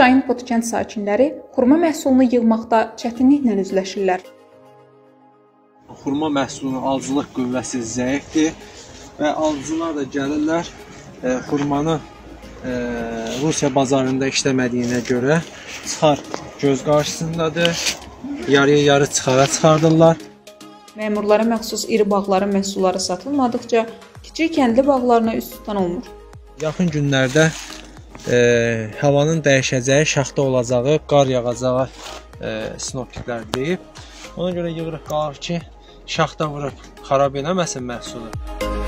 çayın Potkənd sakinləri xurma məhsulunu yığmaqda çətinliklə üzləşirlər. Xurma məhsulunun alıcılıq qüvvəsi zəifdir və alıcılar da gəlirlər xurmanı Rusiya bazarında işləmədiyinə görə çıxar göz qarşısındadır, yarıya-yarı çıxardırlar. Məmurlara məxsus iri bağların məhsulları satılmadıqca kiçik kəndli bağlarına üst tutan olmur. Yaxın günlərdə havanın dəyişəcəyi, şaxta olacağı, qar yağacağı sinoptiklər deyib. Ona görə yığırıq qalır ki, şaxta vurub xarab eləməsin məhsulu.